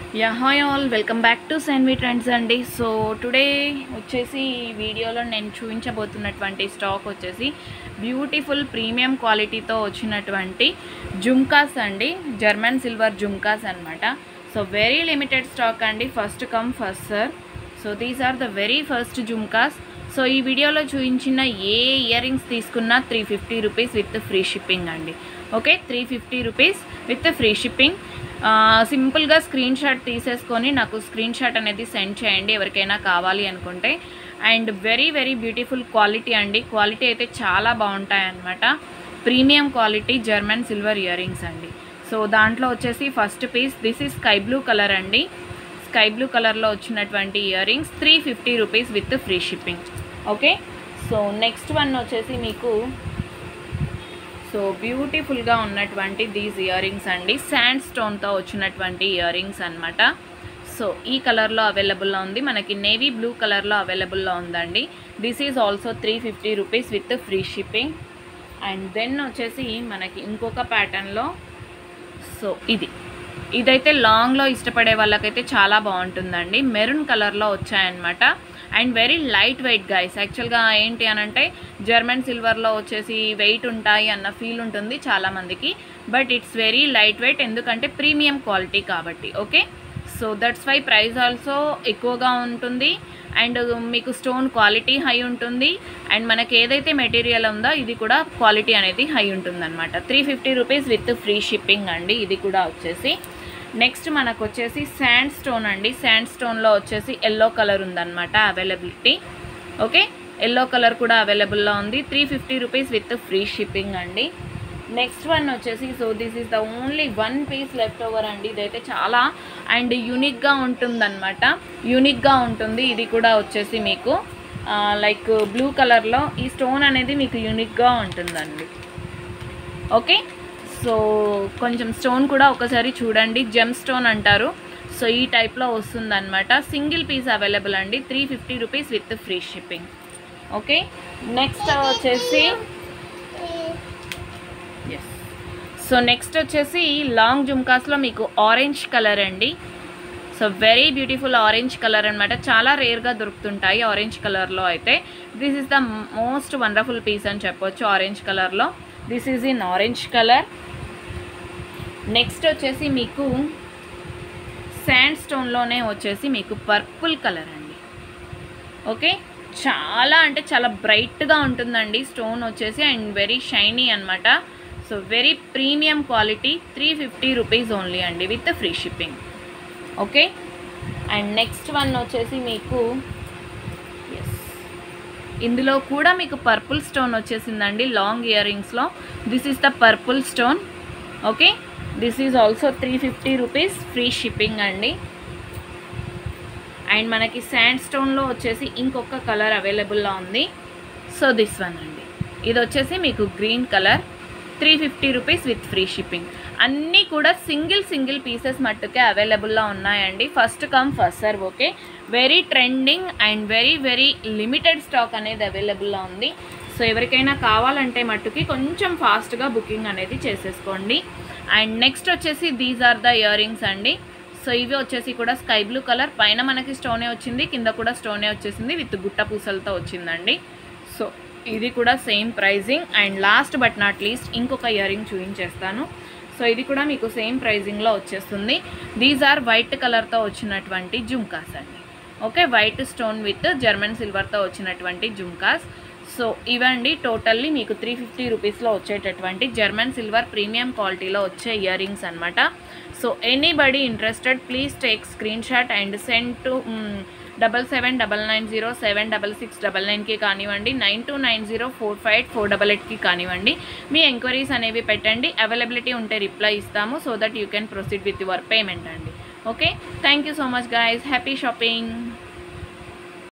Hi all, welcome back to Senvi trends అండి. So today వచ్చేసి ఈ వీడియోలో నేను చూపించబోతున్నటువంటి స్టాక్ వచ్చేసి బ్యూటిఫుల్ ప్రీమియం క్వాలిటీతో వచ్చినటువంటి జుమ్కాస్ అండి, జర్మన్ సిల్వర్ జుమ్కాస్ అనమాట. సో వెరీ లిమిటెడ్ స్టాక్ అండి, first come first serve. So these are the very first jhumkas. So ఈ వీడియోలో చూపించిన ఏ ఇయర్ రింగ్స్ తీసుకున్నా 350 రూపీస్ విత్ ఫ్రీ షిప్పింగ్ అండి. Okay, 350 rupees with free shipping. సింపుల్గా స్క్రీన్ షాట్ తీసేసుకొని నాకు స్క్రీన్ షాట్ అనేది సెండ్ చేయండి ఎవరికైనా కావాలి అనుకుంటే. And very very beautiful quality అండి, క్వాలిటీ అయితే చాలా బాగుంటాయి అన్నమాట. Premium quality German silver earrings అండి. సో దాంట్లో వచ్చేసి first piece this is sky blue colour అండి. స్కై బ్లూ కలర్లో వచ్చినటువంటి earrings 350 rupees with free shipping. Okay, so next one వచ్చేసి మీకు సో బ్యూటిఫుల్గా ఉన్నటువంటి దీస్ ఇయర్ రింగ్స్ అండి, శాండ్ స్టోన్తో వచ్చినటువంటి ఇయర్ రింగ్స్ అనమాట. సో ఈ కలర్లో అవైలబుల్లో ఉంది, మనకి నేవీ బ్లూ కలర్లో అవైలబుల్లో ఉందండి. This is also 350 rupees with free shipping. And then వచ్చేసి మనకి ఇంకొక ప్యాటర్న్లో సో ఇదైతే లాంగ్లో ఇష్టపడే వాళ్ళకైతే చాలా బాగుంటుందండి. మెరూన్ కలర్లో వచ్చాయన్నమాట. And very light weight guys. యాక్చువల్గా ఏంటి అని అంటే జర్మన్ సిల్వర్లో వచ్చేసి వెయిట్ ఉంటాయి అన్న ఫీల్ ఉంటుంది చాలామందికి, but it's very light weight, ఎందుకంటే ప్రీమియం క్వాలిటీ కాబట్టి. Okay, so that's why price also ఎక్కువగా ఉంటుంది. అండ్ మీకు స్టోన్ క్వాలిటీ హై ఉంటుంది. అండ్ మనకి ఏదైతే మెటీరియల్ ఉందో ఇది కూడా క్వాలిటీ అనేది హై ఉంటుంది అనమాట. 350 రూపీస్ విత్ ఫ్రీ షిప్పింగ్ అండి. ఇది కూడా వచ్చేసి నెక్స్ట్ మనకు వచ్చేసి శాండ్ స్టోన్ అండి. శాండ్ స్టోన్లో వచ్చేసి ఎల్లో కలర్ ఉందన్నమాట అవైలబిలిటీ. ఓకే, ఎల్లో కలర్ కూడా అవైలబుల్లో ఉంది. 350 రూపీస్ విత్ ఫ్రీ షిప్పింగ్ అండి. నెక్స్ట్ వన్ వచ్చేసి so this is the only one piece left over అండి. ఇదైతే చాలా అండ్ యూనిక్గా ఉంటుందన్నమాట, యూనిక్గా ఉంటుంది. ఇది కూడా వచ్చేసి మీకు లైక్ బ్లూ కలర్లో ఈ స్టోన్ అనేది మీకు యూనిక్గా ఉంటుందండి. ఓకే, సో కొంచెం స్టోన్ కూడా ఒకసారి చూడండి, జెమ్ స్టోన్ అంటారు. సో ఈ టైప్లో వస్తుందన్నమాట. సింగిల్ పీస్ అవైలబుల్ అండి, 350 rupees with free shipping. Okay, next వచ్చేసి సో నెక్స్ట్ వచ్చేసి లాంగ్ జుమ్కాస్లో మీకు ఆరెంజ్ కలర్ అండి. So very beautiful orange colour అనమాట, చాలా రేర్గా దొరుకుతుంటాయి ఆరెంజ్ కలర్లో అయితే. This is the most wonderful piece అని చెప్పొచ్చు ఆరెంజ్ కలర్లో. This is in orange colour. Next వచ్చేసి మీకు శాండ్ స్టోన్లోనే వచ్చేసి మీకు పర్పుల్ కలర్ అండి. ఓకే, చాలా అంటే చాలా బ్రైట్గా ఉంటుందండి స్టోన్ వచ్చేసి, అండ్ వెరీ షైనీ అనమాట. So very premium quality, 350 rupees only అండి with free shipping. Okay, and next one వచ్చేసి మీకు ఇందులో కూడా మీకు పర్పుల్ స్టోన్ వచ్చేసిందండి లాంగ్ ఇయర్ రింగ్స్లో. This is the purple stone. Okay, this is also 350 rupees free shipping అండి. అండ్ మనకి శాండ్ స్టోన్లో వచ్చేసి ఇంకొక కలర్ అవైలబుల్లో ఉంది. సో దిస్ వన్ అండి, ఇది వచ్చేసి మీకు green colour, 350 rupees with free shipping. అన్నీ కూడా సింగిల్ పీసెస్ మట్టుకే అవైలబుల్లో ఉన్నాయండి, first come first serve. Okay, very trending and very limited stock అనేది అవైలబుల్లో ఉంది. సో ఎవరికైనా కావాలంటే మట్టుకి కొంచెం ఫాస్ట్గా బుకింగ్ అనేది చేసేసుకోండి. అండ్ నెక్స్ట్ వచ్చేసి these are the earrings అండి. సో ఇవి వచ్చేసి కూడా స్కై బ్లూ కలర్, పైన మనకి స్టోనే వచ్చింది, కింద కూడా స్టోనే వచ్చేసింది విత్ గుట్ట పూసలతో వచ్చిందండి. సో ఇది కూడా same pricing. And last but not least ఇంకొక ఇయర్ రింగ్ చూపించేస్తాను. సో ఇది కూడా మీకు సేమ్ ప్రైజింగ్లో వచ్చేస్తుంది. దీస్ ఆర్ వైట్ కలర్తో వచ్చినటువంటి జుమ్కాస్ అండి. Okay, white stone with German సిల్వర్తో వచ్చినటువంటి జుమ్కాస్. సో ఇవండి టోటల్లీ మీకు 350 రూపీస్లో వచ్చేటటువంటి జర్మన్ సిల్వర్ ప్రీమియం క్వాలిటీలో వచ్చే ఇయర్ రింగ్స్ అనమాట. So anybody interested please take screenshot and send to 7799076699కి కానివ్వండి, 9290458488కి కానివ్వండి. మీ ఎంక్వైరీస్ అనేవి పెట్టండి, అవైలబిలిటీ ఉంటే రిప్లై ఇస్తాము. So that you can proceed with your payment అండి. Okay, thank you so much guys, happy shopping.